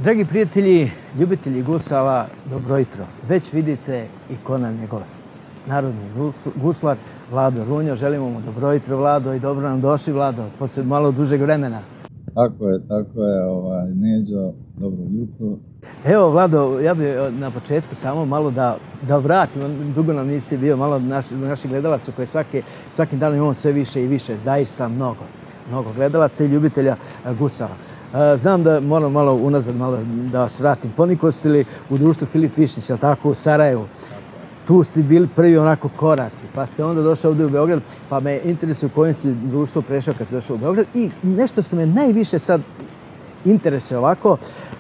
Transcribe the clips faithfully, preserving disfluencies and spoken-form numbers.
Dragi prijatelji, ljubitelji gusala, dobro jutro. Već vidite i ko nam je gost. Narodni guslar Vlado Runjo. Želimo mu dobro jutro, Vlado, i dobro nam došli, Vlado, poslije malo dužeg vremena. Tako je, tako je, ovaj, Neđo, dobro jutro. Evo, Vlado, ja bih na početku samo malo da, da vratim, dugo nam nisi bio, malo naš, naših gledalaca koje svake, svakim danom imamo sve više i više, zaista mnogo, mnogo gledalaca i ljubitelja gusala. Znam da moram malo unazad malo da vas vratim. Poniko ste li u društvu Filip Višnjić, ali tako, u Sarajevu? Tu ste bili prvi onako koraci, pa ste onda došli ovdje u Beograd, pa me interesuje u kojem si društvo prešao kad ste došao u Beograd. I nešto što me najviše sad interesuje ovako,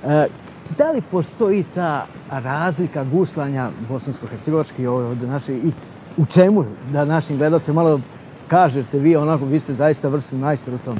da li postoji ta razlika guslanja bosansko-hercegovački i u čemu, da našim gledalcima malo kažete vi, onako, vi ste zaista vrsni majstor u tom.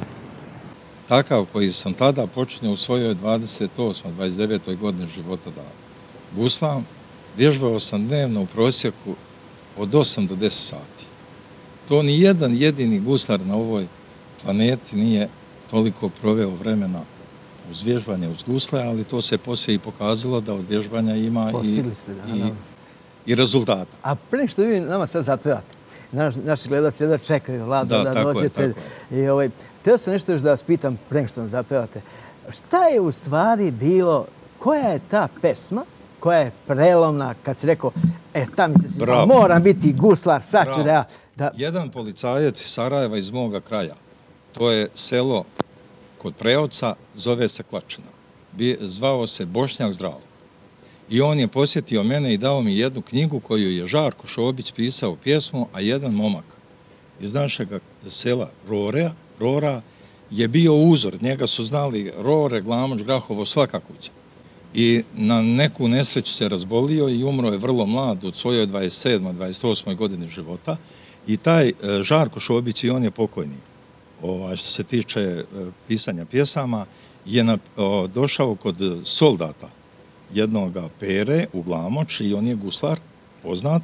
Takav koji sam tada počinio u svojoj dvadeset osmoj dvadeset devetoj godini života da guslam, vježbao sam dnevno u prosjeku od osam do deset sati. To ni jedan jedini guslar na ovoj planeti nije toliko proveo vremena uz vježbanje, uz gusle, ali to se poslije i pokazalo da od vježbanja ima i, i, i rezultata. A prije što vi nama sad zapevate, naš, naši gledalci da čekaju, Vlado, da, da dođete. I ovaj, htio sam nešto još da vas pitam prije što vam zapevate. Šta je u stvari bilo, koja je ta pesma koja je prelomna kad si rekao, e, ta mi se sviđa, moram biti guslar, sad ću da ja... Da... Jedan policajac iz Sarajeva, iz moga kraja, to je selo kod Preoca, zove se Klačina. Zvao se Bošnjak Zdravko. I on je posjetio mene i dao mi jednu knjigu koju je Žarko Šobić pisao pjesmu, a jedan momak iz našeg sela Rorea, Rora je bio uzor. Njega su znali Rore, Glamoč, Grahovo, svaka kuća. I na neku nesreću se razbolio i umro je vrlo mlad od svojoj dvadeset sedmoj dvadeset osmoj godine života. I taj Žarko Šobić, i on je pokojni, ovaj, što se tiče pisanja pjesama, je na, o, došao kod soldata jednog Pere u Glamoč i on je guslar, poznat.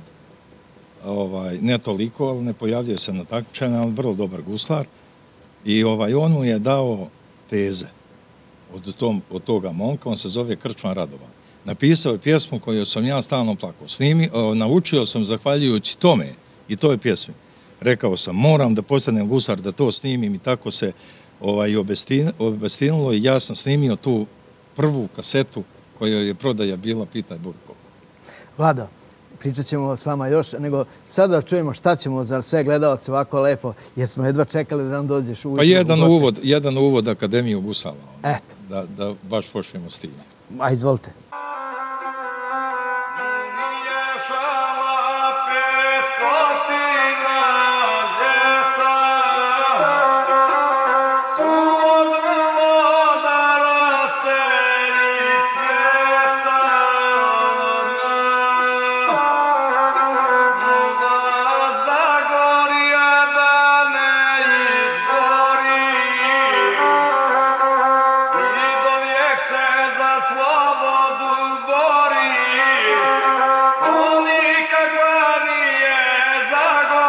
Ovaj, ne toliko, ali ne pojavljuje se na takmičenju, ali vrlo dobar guslar. I ovaj, on mu je dao teze od, tom, od toga momka, on se zove Krčman Radovan. Napisao je pjesmu koju sam ja stalno plakao. Snimi, o, naučio sam zahvaljujući tome i toj pjesmi. Rekao sam, moram da postanem gusar, da to snimim, i tako se ovaj, obestinulo i ja sam snimio tu prvu kasetu kojoj je prodaja bila, pitaj Boga koliko. Vlado, pričat ćemo s vama još, nego sada čujemo šta ćemo za sve gledalce ovako lepo, jer smo jedva čekali da nam dođeš u... Pa jedan uvod, jedan uvod Akademiju gusala. Eto. Da, da baš počnemo s tim. A izvolite. Zago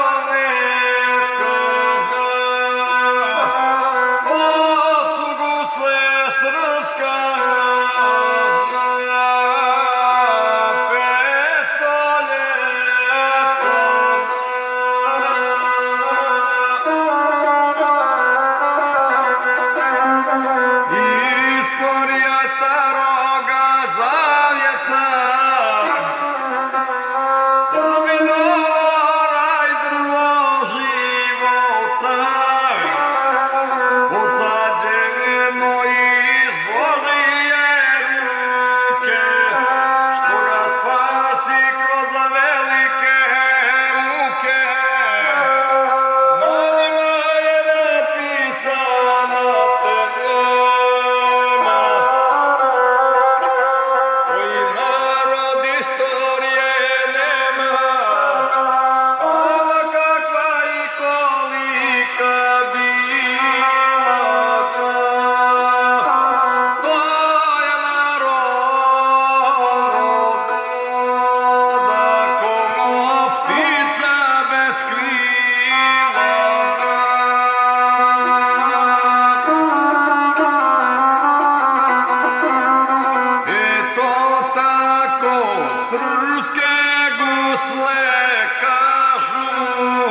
srpske gusle kažu,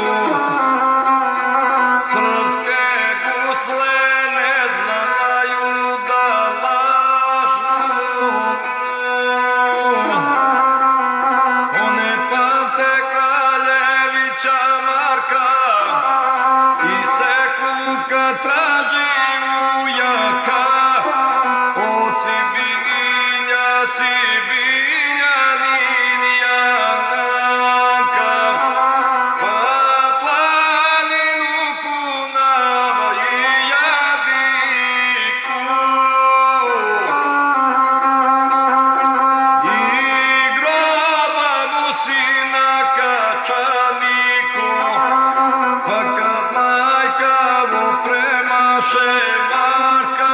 srpske gusle ne znaju da lažu. One pamte Kraljevića Marka i seku kad traži ujaka. Od Sibinja, Sibinjanin Janka, pa planinu kunava i jadiku. I groba mu sina kačaniku, pa kad majka mu premaše Marka,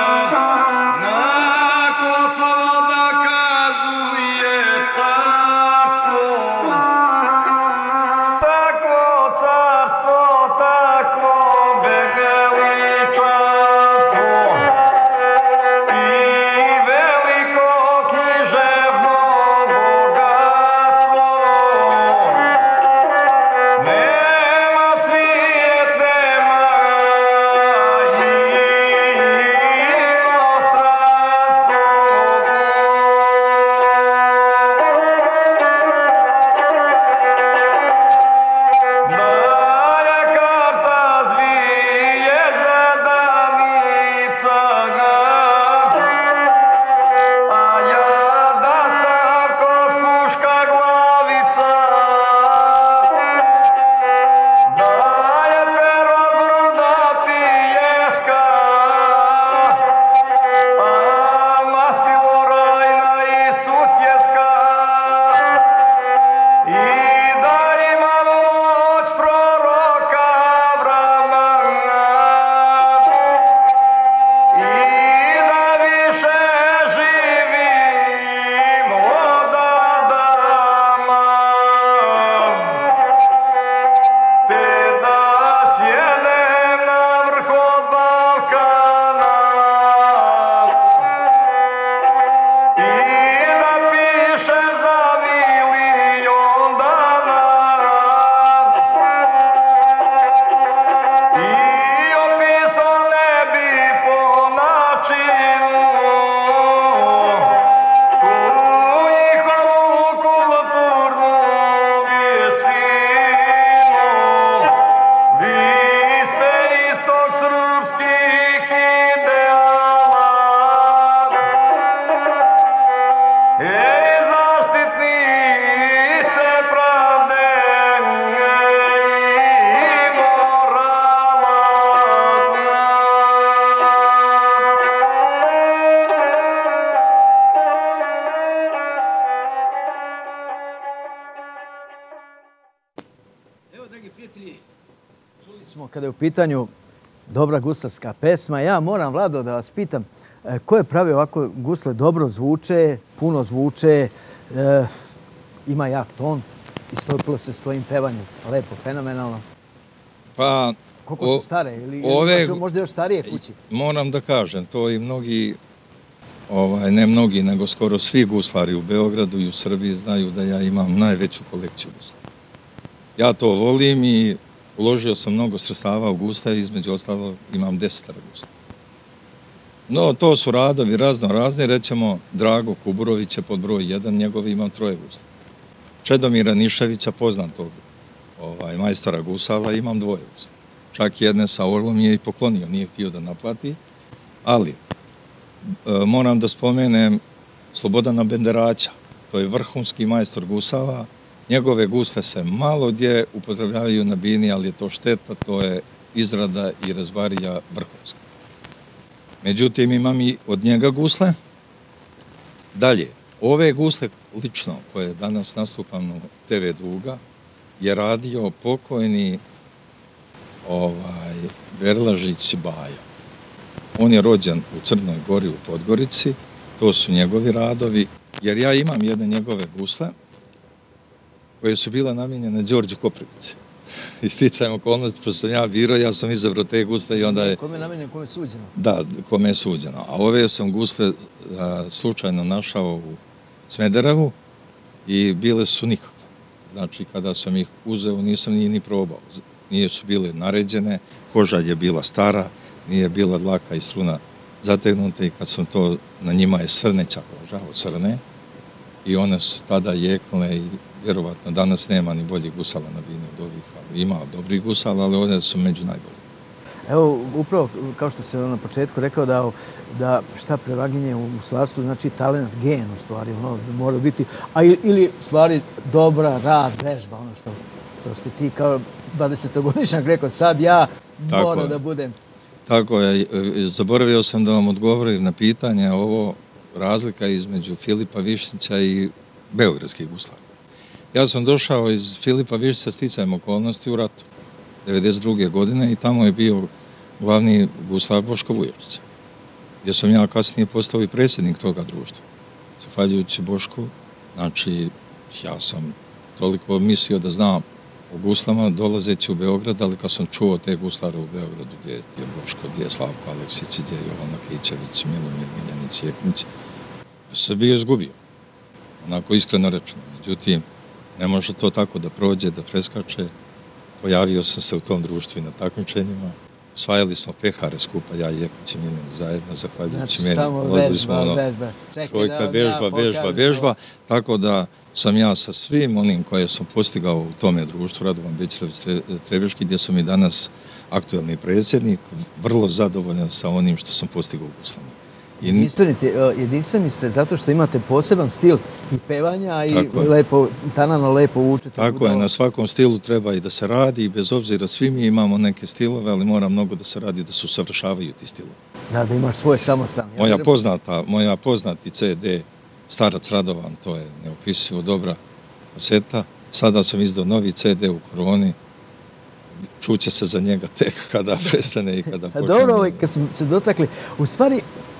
kada je u pitanju dobra guslarska pesma. Ja moram, Vlado, da vas pitam, ko je pravio ovako gusle? Dobro zvuče, puno zvuče, e, ima jak ton, istopilo se s tvojim pevanjem. Lepo, fenomenalno. Pa, koliko o, su stare? Ili, ove, ili možda još starije kući? Moram da kažem, to i mnogi, ovaj, ne mnogi, nego skoro svi guslari u Beogradu i u Srbiji znaju da ja imam najveću kolekciju gusla. Ja to volim i uložio sam mnogo sredstava u gusle, između ostalo imam desetara gusla. No, to su radovi razno razni, rećemo Drago Kuburović je pod broj jedan, njegovi imam troje gusla. Čedomira Niševića, poznatog ovaj, majstora gusala, imam dvoje gusla. Čak jedne sa orlom je i poklonio, nije htio da naplati, ali e, moram da spomenem Slobodana Benderaća, to je vrhunski majstor gusala. Njegove gusle se malo gdje upotrebljavaju na bini, ali je to šteta, to je izrada i razbarija vrhunska. Međutim, imam i od njega gusle. Dalje, ove gusle lično, koje danas nastupam u te ve Duga, je radio pokojni ovaj, Berlažić Bajo. On je rođen u Crnoj Gori u Podgorici, to su njegovi radovi, jer ja imam jedne njegove gusle, koje su bila namijenjene Đorđu Koprivici. I sticajem okolnosti, pošto sam ja birao, ja sam izabrao te gusle i onda je... Kome je namijenjeno, kome je suđeno? Da, kome je suđeno. A ove sam gusle a, slučajno našao u Smederevu i bile su nikakve. Znači, kada sam ih uzeo, nisam ni, ni probao. Nije su bile naređene, koža je bila stara, nije bila dlaka i struna zategnuta i kad sam to, na njima je srneća koža od srne i one su tada jeknule i vjerovatno danas nema ni boljih gusala na bini od ovih, ali ima dobrih gusala, ali one su među najboljih. Evo, upravo, kao što se na početku rekao, da, da šta prevaginje u guslarstvu, znači talent, gen u stvari, ono, mora biti, a ili, ili u stvari dobra, rad, vežba, ono što, što ste ti kao dvadesetogodišnjak rekao, sad ja moram da budem. Tako je, zaboravio sam da vam odgovorim na pitanje ovo razlika između Filipa Višnjića i beogradskih guslara. Ja sam došao iz Filipa Višnjića sticajem okolnosti u ratu, devedeset druge godine i tamo je bio glavni guslar Boško Vujočić, gdje sam ja kasnije postao i predsjednik toga društva. Zahvaljujući Bošku, znači ja sam toliko mislio da znam o guslama dolazeći u Beograd, ali kad sam čuo te guslare u Beogradu, gdje je Boško, gdje je Slavko Aleksić, gdje je Jovan Kićević, Milomir Miljanić, Jeknić, se bio izgubio, onako iskreno rečeno. Međutim, ne može to tako da prođe, da preskače. Pojavio sam se u tom društvu i na takmičenjima. Osvajali smo pehare skupa, ja i Jeknić i Miljan zajedno, zahvaljujući meni. Ulazili smo ono, trojka, vežba, vežba, vežba. Tako da sam ja sa svim onim koje sam postigao u tome društvu, Radovan Bećirović Trebeški, gdje sam i danas aktuelni predsjednik, vrlo zadovoljan sa onim što sam postigao u guslama. Jedinstveni, jedinstveni ste zato što imate poseban stil i pevanja i lepo, tanano lepo učite. Tako je, na svakom stilu treba i da se radi i bez obzira svi mi imamo neke stilove, ali mora mnogo da se radi da se usavršavaju ti stilovi. Da, da imaš svoj samostan. Moja poznata, moja poznati ce de Starac Radovan, to je neopisivo dobra kaseta. Sada sam izdao novi ce de u koroni. Čuće se za njega tek kada prestane i kada počne. Dobro, kad smo se dotakli, u stvari,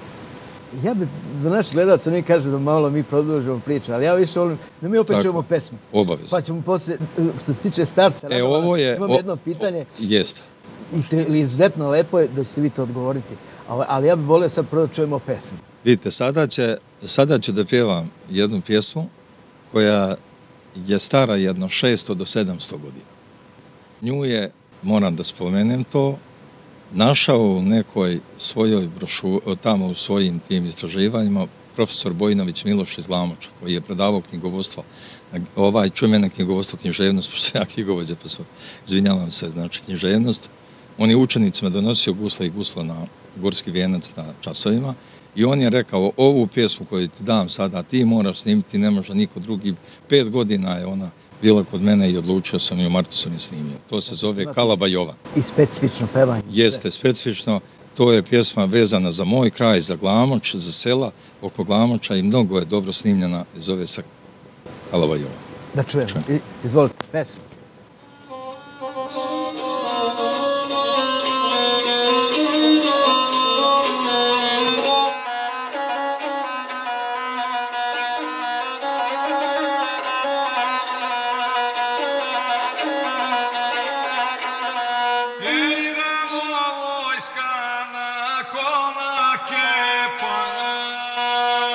ja bi do naših gledalaca mi kaže da malo mi produžimo priču, ali ja više volim da mi opet čujemo pesmu. Obavezno. Pa ćemo poslije, što se tiče Starca Radovana, imam jedno pitanje. Jeste. I izuzetno lepo je da ćete vi to odgovoriti, ali ja bih volio sad prvo da čujemo pesmu. Vidite, sada, će, sada ću da pjevam jednu pjesmu koja je stara jedno šesto do sedamsto godina. Nju je, moram da spomenem to, našao u nekoj svojoj brošuri, tamo u svojim tim istraživanjima, profesor Bojinović Miloš iz Glamoča, koji je predavao knjigovodstvo, ovaj čujmeno knjigovodstvo, književnost, pošto ja knjigovođa, pa sam, izvinjavam se, znači književnost. On je učenicima donosio gusla i gusla na gorski vijenac na časovima i on je rekao, ovu pjesmu koju ti dam sada, ti moraš snimiti, ne može niko drugi. Pet godina je ona bila kod mene i odlučio sam i u martu sam je snimio. To se zove Kalaba Jovan. I specifično pevanje. Jeste, specifično. To je pjesma vezana za moj kraj, za Glamoč, za sela oko Glamoča i mnogo je dobro snimljena i zove se Kalaba Jovan. Da čujemo. Izvolite, pesma.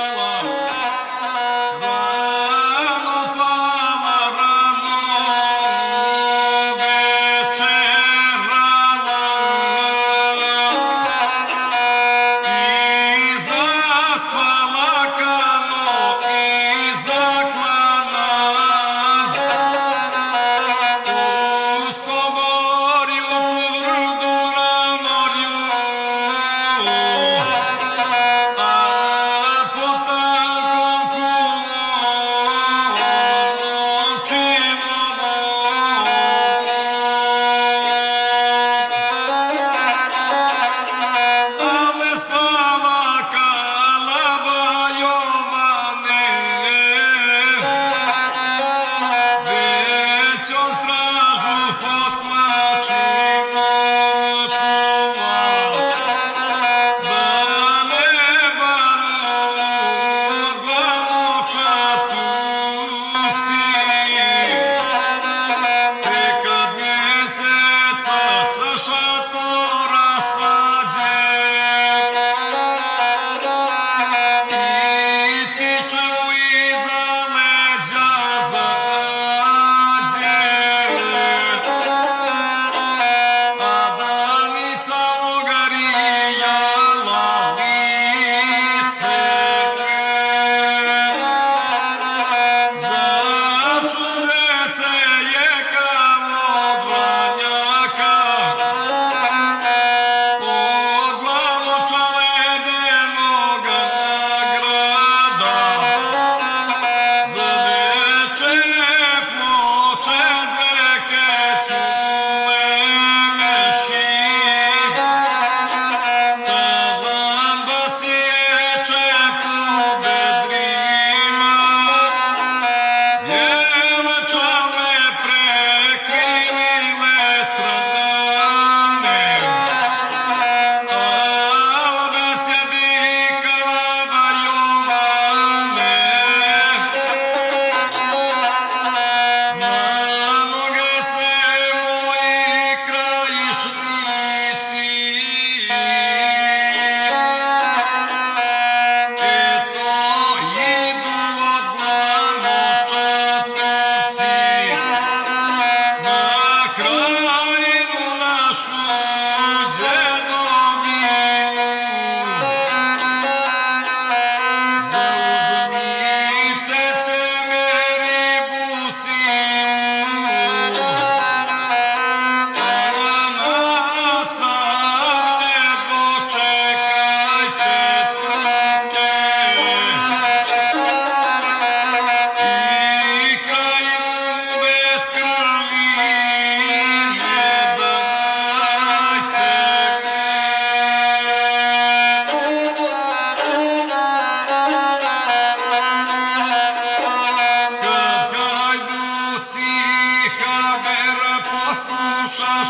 Rano, pava, rano,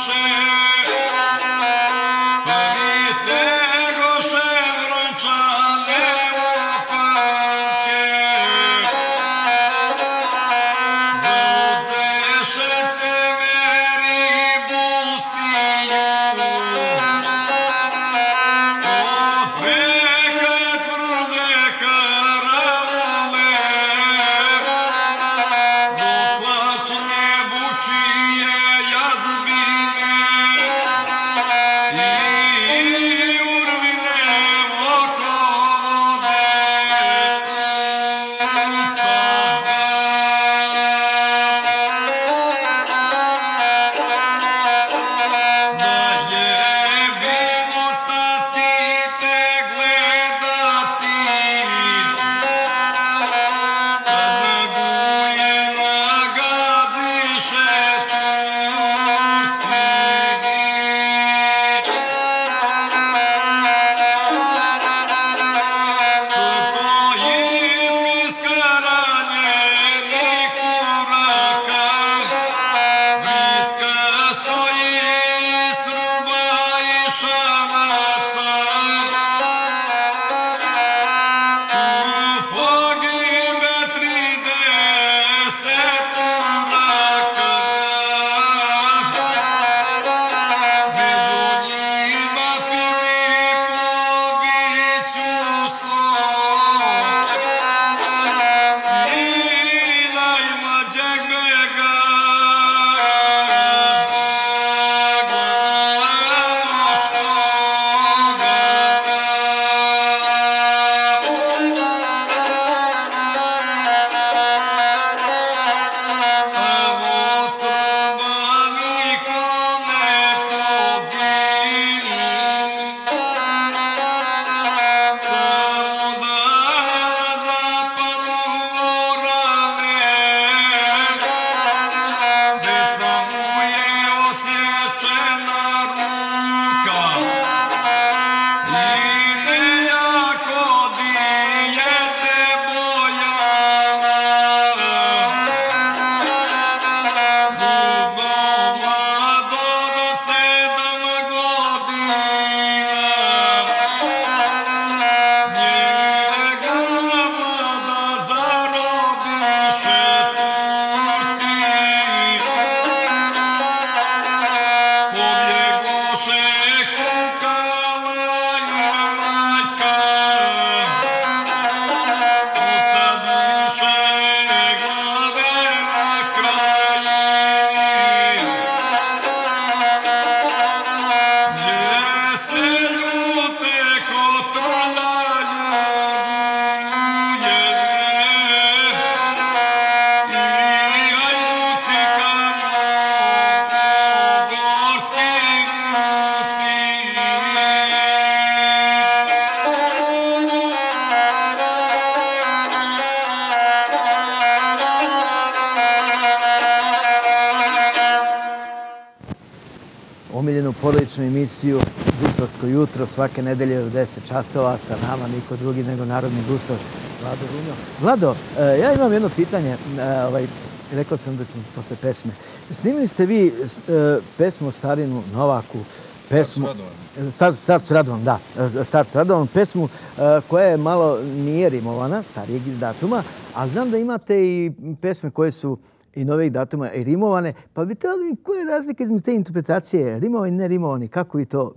omiljenu porodičnu emisiju Guslarsko jutro svake nedelje u deset časova sa nama niko drugi nego narodni guslar Vlado Runjo. Vlado, ja imam jedno pitanje, ovaj, rekao sam da ćemo posle pesme. Snimili ste vi pesmu o Starinu Novaku, pesmu Starcu Radovan, da, Starcu Radovan, pesmu koja je malo nije rimovana, starijeg datuma, a znam da imate i pesme koje su i novih datuma i rimovane, pa bi te li koja je razlika između te interpretacije, rimovani i ne rimovani, kako vi to,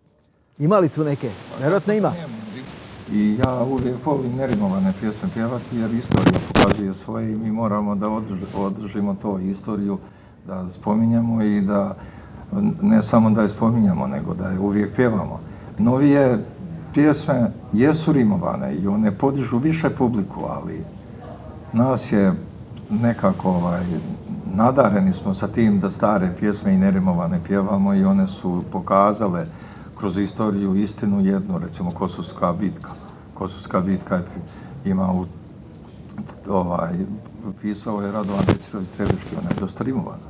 ima li tu neke? Vjerojatno ima. I ja uvijek volim nerimovane pjesme pjevati jer istorija pokazuje svoje i mi moramo da održimo to istoriju, da spominjamo i da ne samo da je spominjamo, nego da je uvijek pjevamo. Novije pjesme jesu rimovane i one podižu više publiku, ali nas je nekako ovaj, nadareni smo sa tim da stare pjesme i nerimovane pjevamo i one su pokazale kroz istoriju istinu jednu, recimo Kosovska bitka. Kosovska bitka ima u, ovaj, pisao je Radovan Bećirović Trebiški, ona je dosta rimovana.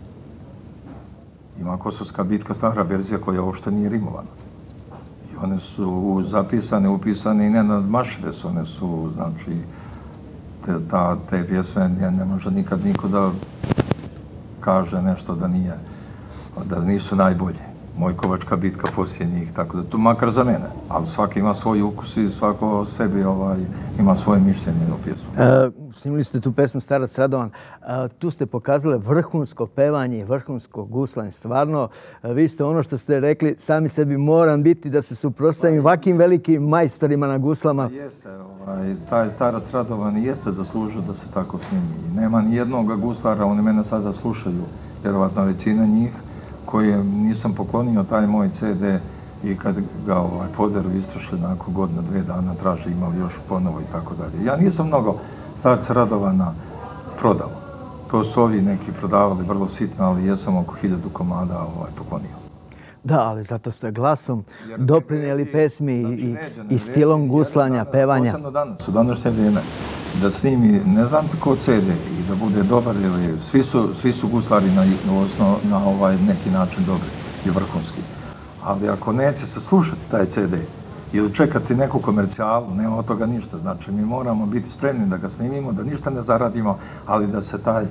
Ima Kosovska bitka, stara verzija koja uopšte nije rimovana. I one su zapisane, upisane i ne nadmašive su, one su, znači, te, ta, te pjesme ne, ne može nikad niko da kaže nešto da nije da nisu najbolji. Mojkovačka bitka poslije njih, tako da to makar za mene. Ali svaki ima svoj ukus i svako o sebi ovaj, ima svoje mišljenje o pjesmu. E, snimili ste tu pesmu Starac Radovan. E, tu ste pokazali vrhunsko pevanje, vrhunsko guslanje. Stvarno, e, vi ste ono što ste rekli, sami sebi moram biti da se suprotstavim ovakvim velikim majstorima na guslama. Jeste, ovaj, taj Starac Radovan i jeste zaslužio da se tako snimi. Nema ni jednog guslara, oni mene sada slušaju, vjerovatno većina njih, koje nisam poklonio taj moj ce de i kad ga ovaj, poderu istrošili nakon godina, dve dana traže imali još ponovo i tako dalje. Ja nisam mnogo Starca Radovana prodao. To su ovi neki prodavali vrlo sitno, ali jesam oko hiljadu komada ovaj, poklonio. Da, ali zato ste glasom doprinijeli pesmi i, i stilom guslanja, pevanja. Posebno danas, u današnje vrijeme, da snimi, ne znam tko ce de i da bude dobar, ili svi su, svi su guslari na, na, na ovaj neki način dobri i vrhunski. Ali ako neće se slušati taj ce de ili čekati neku komercijalu, nema od toga ništa. Znači, mi moramo biti spremni da ga snimimo, da ništa ne zaradimo, ali da se taj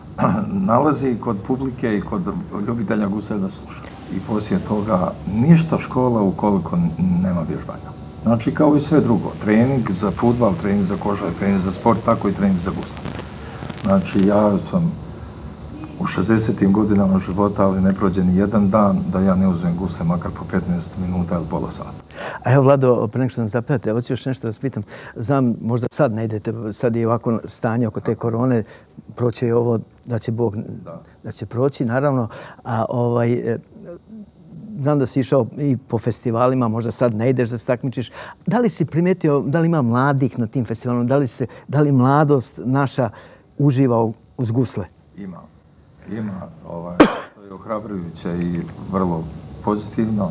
nalazi kod publike i kod ljubitelja gusle da sluša. I poslije toga ništa škola ukoliko nema vježbanja. Znači, kao i sve drugo. Trening za fudbal, trening za košarku, trening za sport, tako i trening za gusle. Znači, ja sam u šezdesetim godinama života, ali ne prođe ni jedan dan da ja ne uzmem gusle, makar po petnaest minuta ili pola sata. A evo, Vlado, pre nego što nam zapevate, evo ću još nešto da vas pitam. Znam, možda sad ne idete, sad je ovako stanje oko te korone, proći je ovo da će Bog, da, da će proći, naravno. A ovaj, znam da si išao i po festivalima, možda sad ne ideš da se takmičiš. Da li si primetio, da li ima mladih na tim festivalima, da li, se, da li mladost naša uživa uz gusle? Ima. Ima, ovaj, to je ohrabrujuće i vrlo pozitivno.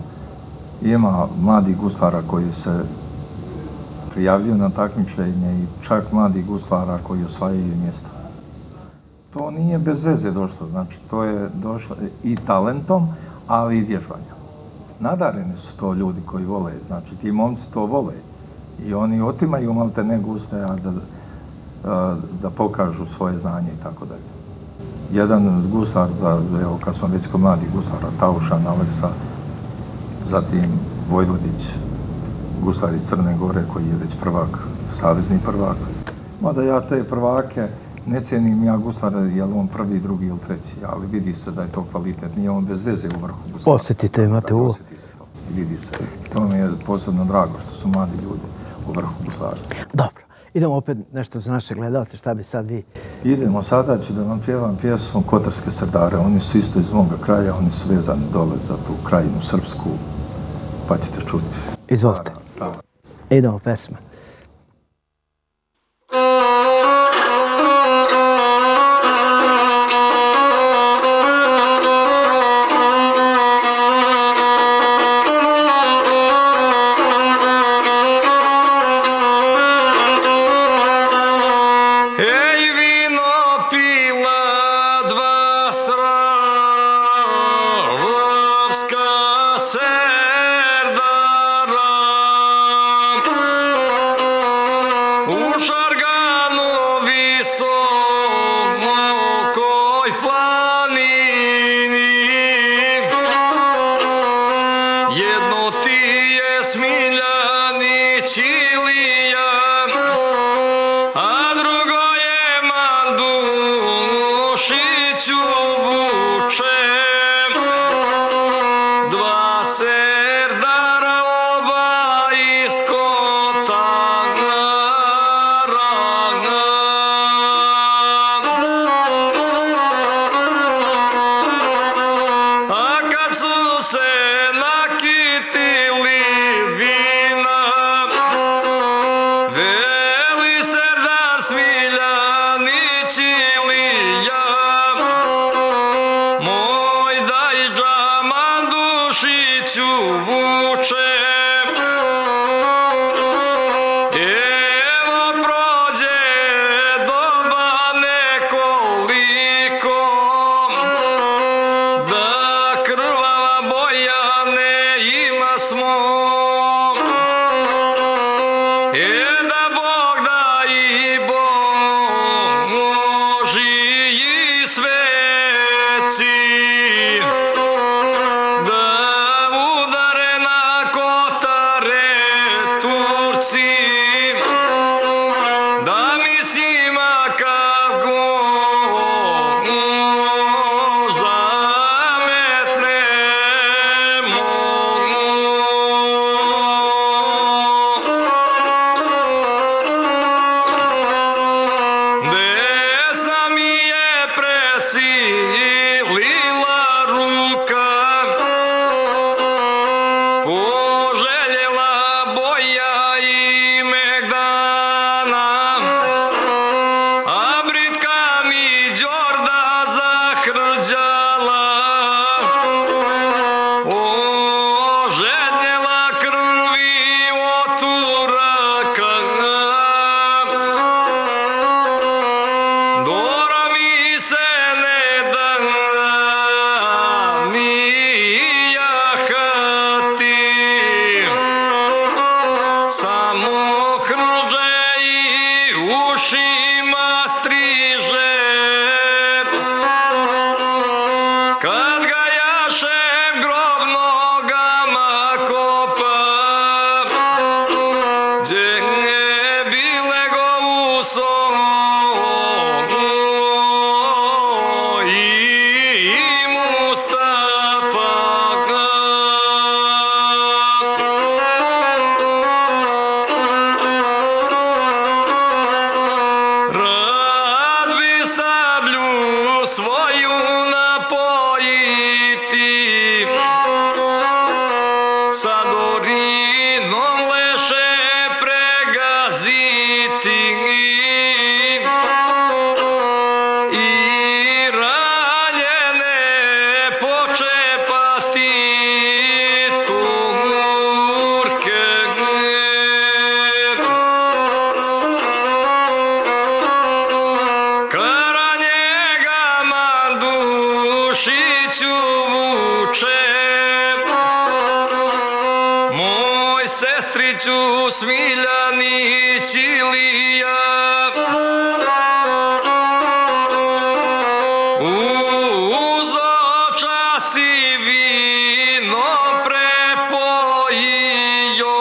Ima mladih guslara koji se prijavljuju na takmičenje i čak mladih guslara koji osvajaju mjesta. To nije bez veze došlo, znači to je došlo i talentom, ali i vježbanjem. Nadareni su to ljudi koji vole, znači ti momci to vole i oni otimaju malte ne gusle, a da, da pokažu svoje znanje i tako dalje. Jedan guslar, evo kad smo već kod mladih guslara, Taušan, Aleksa, zatim Vojvodić, guslar iz Crne Gore koji je već prvak, savezni prvak. Mada ja te prvake ne cijenim ja guslara, je li on prvi, drugi ili treći, ali vidi se da je to kvalitet, nije on bez veze u vrhu guslara. Osjetite, imate uvo. Osjeti se to, vidi se. I to mi je posebno drago što su mladi ljudi u vrhu guslarstva. Dobro. Idemo opet nešto za naše gledalce, šta bi sad vi? Idemo, sada ću da vam pjevam pjesmu Kotarske srdare. Oni su isto iz moga kraja, oni su vezani dole za tu krajinu srpsku, pa ćete čuti. Izvolite. Stara, stara. Idemo, pesma. Smiljanić Ilija svoju napojiti, sa dorinom leše pregaziti i ranjene počepati turke. Karanjega mandušiću vuče, moj sestriću Smiljanić Ilija, uz očas i vino prepojio,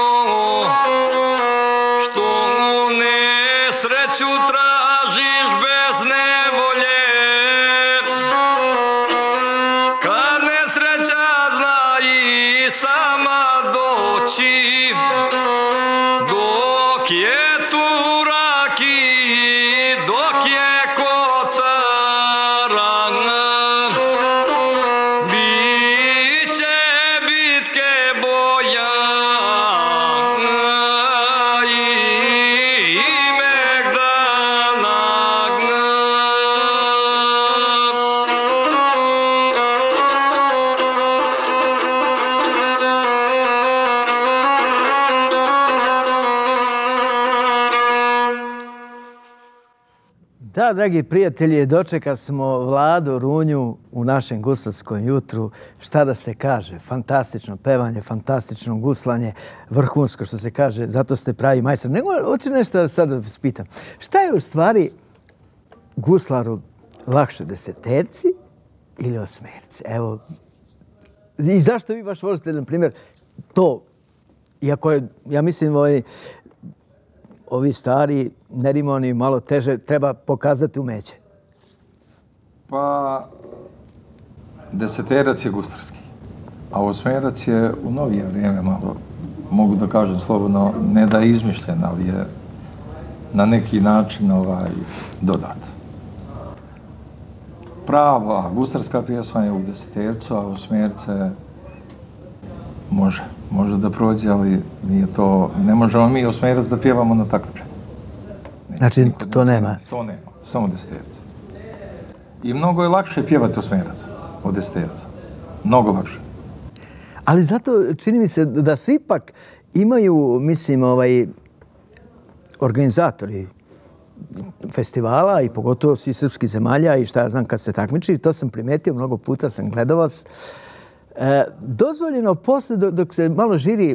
što nesreću tražiš bez nevolje, kad nesreća zna i sama doći, dok je tu raki, dok je kotarana, biće bitke boja i Megdana. Da, dragi prijatelji, dočekali smo Vladu Runju u našem guslarskom jutru. Šta da se kaže, fantastično pevanje, fantastično guslanje, vrhunsko što se kaže, zato ste pravi majstor. Nego, hoću nešto sad da vas pitam. Šta je u stvari guslaru lakše, deseterci ili osmerci? Evo, i zašto vi baš volite, na primjer, to, iako je, ja mislim, ovaj, ovi stari nerimoni malo teže treba pokazati umeće? Pa, deseterac je guslarski, a osmerac je u novije vrijeme malo, mogu da kažem slobodno, ne da je izmišljen, ali je na neki način ovaj, dodat. Prava guslarska pjesma je u desetercu, a osmerce može. Može da prođe, ali nije to... Ne možemo mi osmerac da pjevamo na takmičenju. Znači, to nema? To nema, samo deseterca. I mnogo je lakše pjevati osmerac od deseterca. Mnogo lakše. Ali zato čini mi se da svi ipak imaju, mislim, ovaj, organizatori festivala i pogotovo svi srpskih zemalja i šta ja znam kad se takmiči, to sam primetio, mnogo puta sam gledao vas. E, dozvoljeno posle dok se malo žiri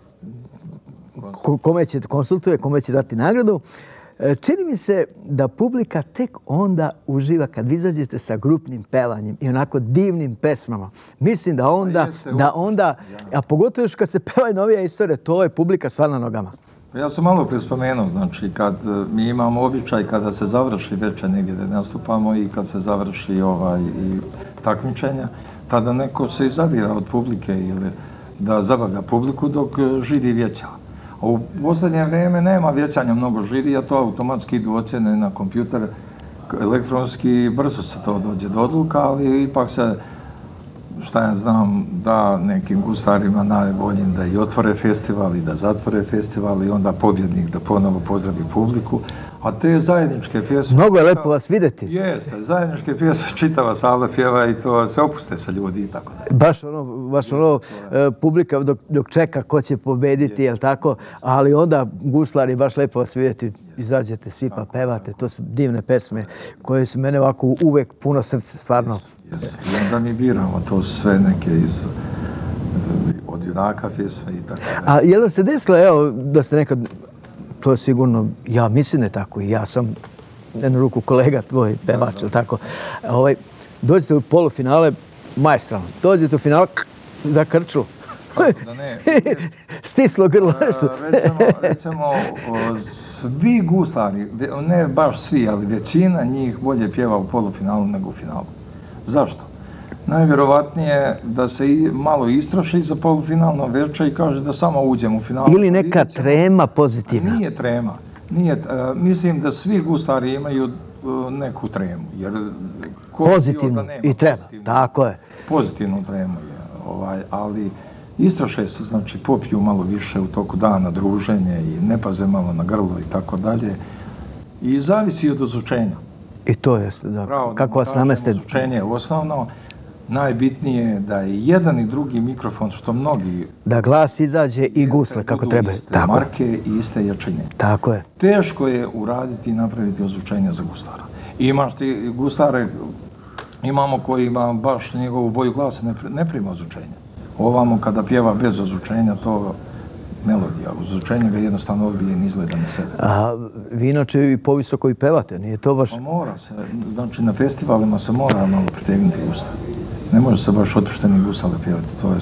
kome će konsultuje, kome će dati nagradu, čini mi se da publika tek onda uživa kad vi izađete sa grupnim pevanjem i onako divnim pesmama. Mislim da onda, da onda, a pogotovo još kad se peva novija istorija, to je publika sva na nogama. Ja sam malo prespomenuo, znači kad mi imamo običaj kada se završi večer negdje da nastupamo i kad se završi ovaj i takmičenja, tada neko se izabira od publike ili da zabavlja publiku dok žiri vjeća. A u posljednje vrijeme nema vjećanja mnogo žirija, to automatski idu ocjene na kompjuter, elektronski, brzo se to dođe do odluka, ali ipak se, šta ja znam, da nekim gusarima najboljim da i otvore festival i da zatvore festival i onda pobjednik da ponovo pozdravi publiku. A te zajedničke pjesme... Mnogo je lepo vas vidjeti. Jeste, zajedničke pjesme čitava sala pjeva i to se opuste sa ljudi i tako da. Baš ono, baš ono publika dok, dok čeka ko će pobediti, jel tako? Ali onda guslari, baš lepo vas vidjeti, izađete svi pa pevate. To su divne pesme koje su mene ovako uvek puno srce, stvarno. I onda mi biramo, to su sve neke iz, od junaka pjesme i tako da. A je li se desilo, evo, da ste nekad, to je sigurno, ja mislim ne tako i ja sam, jednu ruku kolega tvoj pevač, ili tako, ovaj, dođete u polufinale, maestralno, dođete u finale, zakrču. Da ne. Stislo grlo nešto. Recimo, recimo, svi guslari, ne baš svi, ali većina njih bolje pjeva u polufinalu nego u finalu. Zašto? Najvjerovatnije da se malo istroši za polufinalno večer i kaže da samo uđem u finalu. Ili neka trema pozitivna. Nije trema. Nije, mislim da svi guslari imaju e, neku tremu. Jer ko Pozitivno da nema i treba, pozitivnu- tako je. Pozitivnu tremu je, ovaj, ali istroše se, znači popiju malo više u toku dana, druženje i ne paze malo na grlo i tako dalje. I zavisi od ozučenja. I to je, da, Pravo, kako da vas kažem, nameste. Ozučenje je osnovno. Najbitnije je da je jedan i drugi mikrofon, što mnogi Da glas izađe i gusle kako budu treba. iste Tako, marke i iste jačine. tako je. Teško je uraditi i napraviti ozvučenje za gustara. I imaš ti gustare, imamo koji ima baš njegovu boju glasa, ne, pri- ne prima ozvučenje. Ovamo kada pjeva bez ozvučenja, to melodija. Ozvučenje ga jednostavno odbije i izgleda na sebe. A vi inače i povisoko i pevate, nije to baš... Pa mora se, znači na festivalima se mora malo pritegnuti gusta. Ne može se baš otpušteni gusale pjevati, to je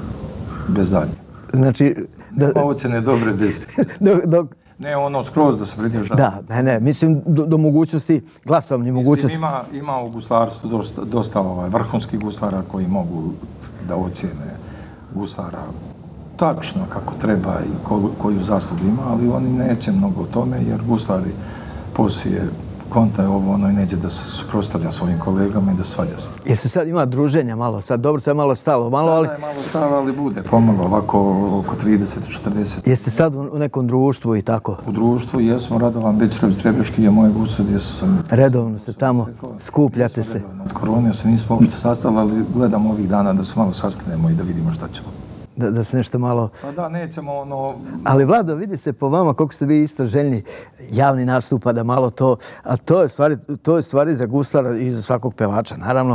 bez dalje. Znači, da, Nema ocjene dobre bez... dok, dok, Ne ono skroz da se pridržava. da, ne, ne, mislim do, do mogućnosti, glasovni mogućnosti. Mislim, ima, ima u guslarstvu dosta, dosta ovaj, vrhunskih gustara koji mogu da ocjene gustara tačno kako treba i ko, koju zaslugu ima, ali oni neće mnogo o tome jer gustari poslije konta je ovo ono i neće da se suprotstavlja svojim kolegama i da svađa se. Jer se sad ima druženja malo, sad dobro se malo stalo, malo, ali Sada je malo stalo, ali bude pomalo ovako oko trideset do četrdeset. jeste sad u, u nekom društvu i tako. U društvu jesmo Radovan Bećirović Trebeški je moje gusto gdje sam... Redovno se tamo skupljate se. Od korone se nismo uopšte sastali, ali gledamo ovih dana da se malo sastanemo i da vidimo šta ćemo. Da, da se nešto malo... Pa da, nećemo ono... Ali Vlado, vidi se po vama koliko ste vi isto željni javni nastupa da malo to, a to je stvari, to je stvari za guslara i za svakog pevača. Naravno,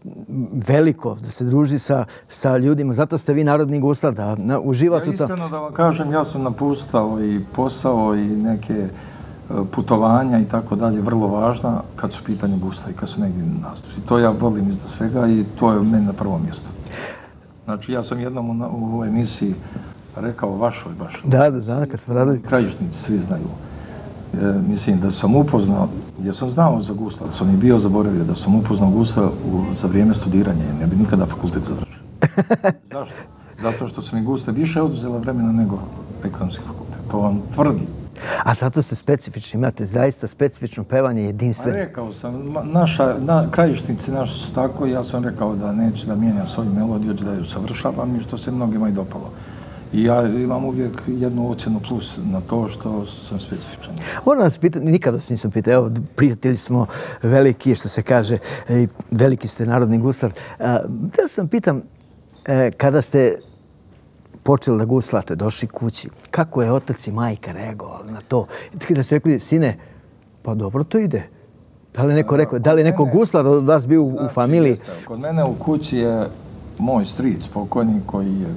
veliko da se druži sa, sa ljudima, zato ste vi narodni guslar, da na, uživate Ja u tom. iskreno da vam kažem, ja sam napustao i posao i neke e, putovanja i tako dalje, vrlo važna kad su pitanje gusla i kad su negdje nastupi. To ja volim iznad svega i to je meni na prvom mjestu. Znači, ja sam jednom u, u emisiji rekao vašoj baš. Da, da, da, kad smo radili. Krajišnici svi znaju. E, mislim da sam upoznao, jer sam znao za gusla, da sam i bio zaboravio, da sam upoznao gusla u, za vrijeme studiranja, jer ne bi nikada fakultet završio. Zašto? Zato što su mi gusle više oduzela vremena nego ekonomski fakultet. To vam tvrdi. A zato ste specifični, imate zaista specifično pevanje Pa jedinstveno. rekao sam, ma- naša, na, krajišnici naši su tako i ja sam rekao da neću da mijenjam svoju melodiju, da ju savršavam i što se mnogima i dopalo. I ja imam uvijek jednu ocjenu plus na to što sam specifičan. Moram vas pitati, nikad vas nisam pitao, evo, prijatelji smo veliki, što se kaže, i veliki ste narodni guslar. Da sam pitam, e, kada ste počeli da guslate, došli kući, kako je otac i majka reagovali na to? Kada ste rekli, sine, pa dobro to ide. Da li neko rekao, da li neko guslar od vas bio u, u Znači, familiji? jeste, kod mene u kući je moj stric pokojni koji je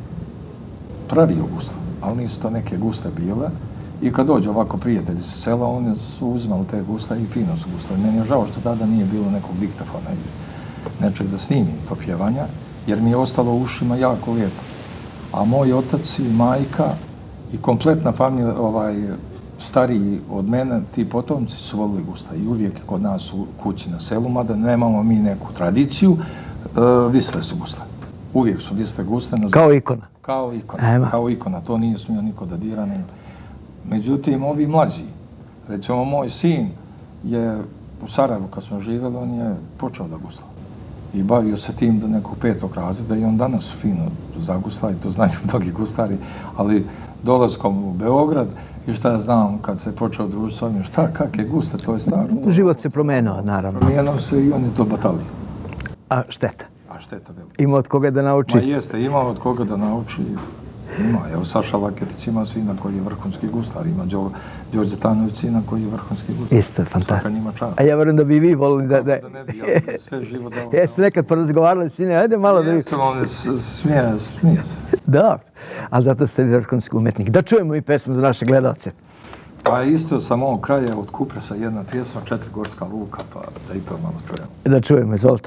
pravio gusle, ali nisu to neke gusle bile. I kad dođe ovako prijatelji sa sela, oni su uzimali te gusle i fino su gusle. Meni je žao što tada nije bilo nekog diktafona ili nečeg da snimim to pjevanja, jer mi je ostalo u ušima jako lijepo. A moj otac i majka i kompletna familija, ovaj, stariji od mene, ti potomci su volili gusla i uvijek kod nas u kući na selu, mada nemamo mi neku tradiciju, uh, visle su gusle. Uvijek su visle gusle. Na Kao ikona. Kao ikona, Ema. kao ikona, to nije smio niko da dira. Ne. Međutim, ovi mlađi, recimo moj sin je u Sarajevu kad smo živjeli, on je počeo da gusla. I bavio se tim do nekog petog razreda i on danas fino zagusla i to znaju mnogi gustari, ali dolaskom u Beograd i šta ja znam kad se počeo družiti s ovim, šta, kak je gusle, to je staro. To Život se promenio, naravno. promijenio se i on je to batalio. A šteta. A šteta velika. Ima od koga da nauči. Ma jeste, ima od koga da nauči. Ima. Evo Saša Laketić ima sina koji je vrhunski guslar, ima Đo, Đorđe Zetanović sina koji je vrhunski guslar. Isto je fantastično. Svaka njima čast. A ja verujem da bi vi volili da... Da ne bi, ja bi sve živo dao. Jeste nekad porazgovarali, sine, ajde malo da vi... Jesam, on smije, smije se. Da, ali zato ste vi vrhunski umetnik. Da čujemo i pesmu za naše gledalce. Pa isto sam ovog kraja od Kupresa jedna pjesma, Četiri gorska luka, pa da i to malo čujemo. Da čujemo, izvolite.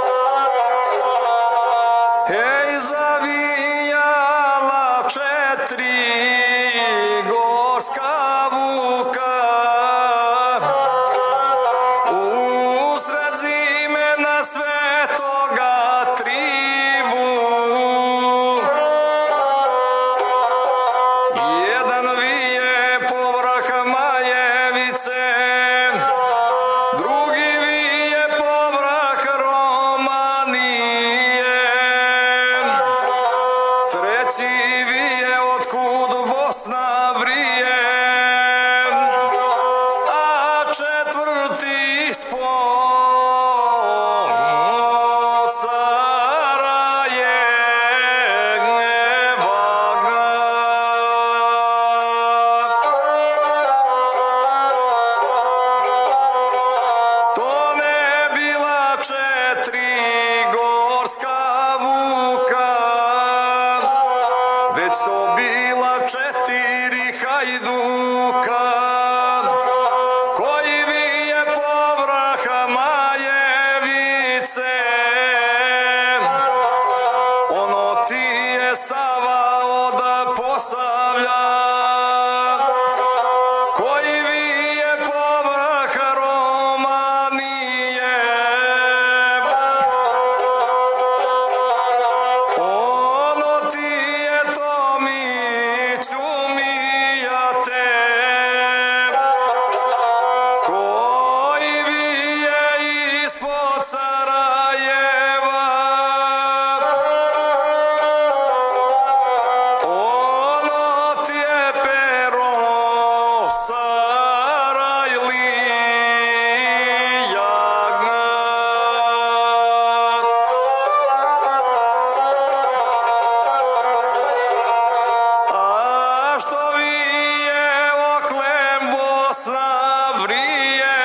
Hej, zavijala četiri luka, koji vije povraha Majevice. Ono ti je Sava od Posavlja, koji vije povraha Romanije. Ono ti je Tomiću Mijate, koji vije ispod Sarajeva. Ono ti je Pero Sarajlijagna. A što vije oklem Bosna vrije,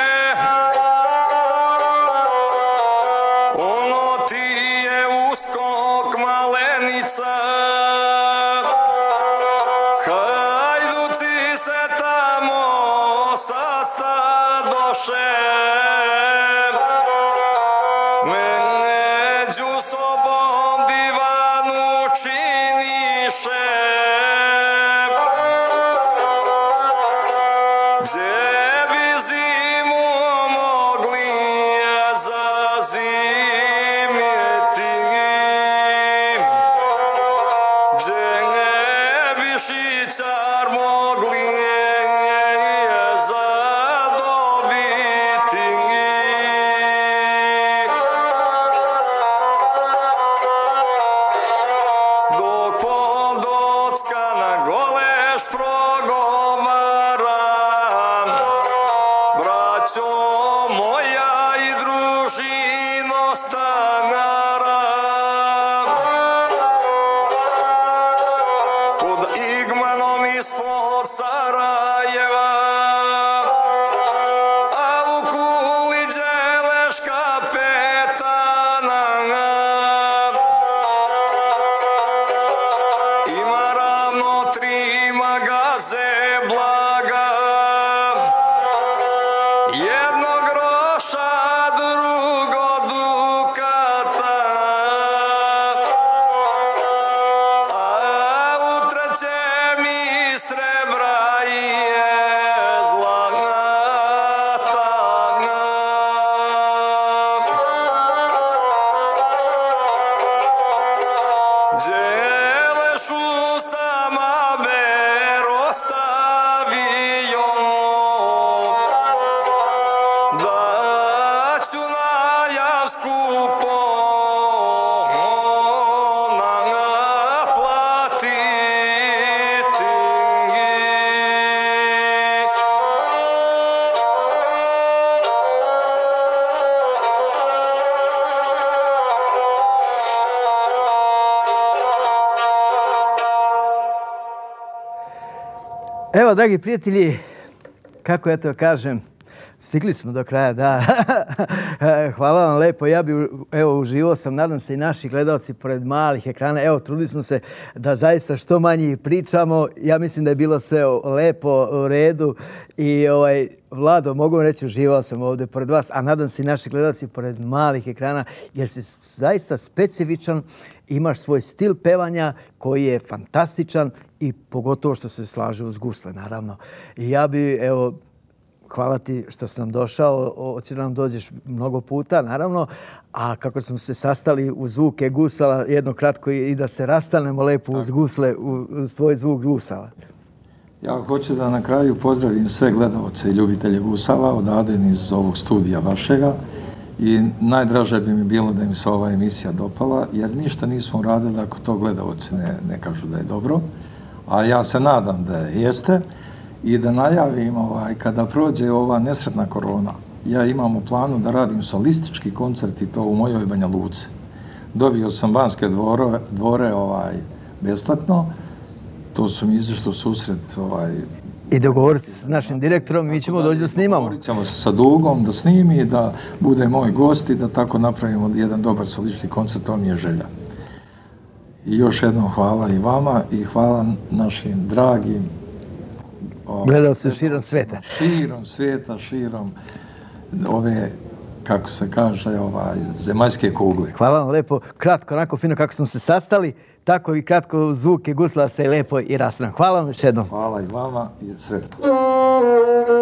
ono ti je uskok Malenica. Hajduci se tamo sastadoše, među sobom divanu činiše. Gdje bi zimu mogli zazimiti, gdje ne bi šićar mogli zadobiti. Dok Podocka na Goleš progovara, braćo moja i družino stanara, pod Igmanom ispod Sarajeva, a u kuli đeleš kapetana. Ima ravno tri magaze blaga, jedno groša, drugo dukata, a u trećem i srebra je zlata. Đeleš u sama ber ostavio, da ću najav skupo naplatiti. Evo, dragi prijatelji, kako ja to kažem, stigli smo do kraja, da. Hvala vam lepo. Ja bi, evo, uživao sam, nadam se i naši gledalci pored malih ekrana. Evo, trudili smo se da zaista što manje pričamo. Ja mislim da je bilo sve lepo, u redu. I ovaj, Vlado, mogu vam reći, uživao sam ovdje pored vas, a nadam se i naši gledalci pored malih ekrana, jer si zaista specifičan, imaš svoj stil pevanja koji je fantastičan i pogotovo što se slaže uz gusle, naravno. I ja bi, evo, hvala ti što si nam došao, hoće da nam dođeš mnogo puta, naravno, a kako smo se sastali u zvuke gusala, jedno kratko i da se rastanemo lepo uz gusle, uz tvoj zvuk gusala. Ja hoću da na kraju pozdravim sve gledalce i ljubitelje gusala odavde iz ovog studija vašega i najdraže bi mi bilo da im se ova emisija dopala, jer ništa nismo uradili ako to gledalci ne, ne kažu da je dobro, a ja se nadam da jeste. I da najavim, ovaj, kada prođe ova nesretna korona, ja imam u planu da radim solistički koncert i to u mojoj Banja Luci. Dobio sam Banske dvore, dvore ovaj, besplatno, to su mi izašli u susret. Ovaj, I dogovoriti s našim direktorom, mi ćemo doći da snimamo. Dogovorit ćemo se sa Dugom da snimi, da bude moj gost i da tako napravimo jedan dobar solistički koncert, to mi je želja. I još jednom hvala i vama i hvala našim dragim Gledalci širom sveta. Širom svijeta, širom ove, kako se kaže, ovaj, zemaljske kugle. Hvala vam lepo. Kratko, onako fino kako smo se sastali, tako i kratko zvuke gusla se lepo i rasno. Hvala vam još jednom. Hvala i vama i sretno.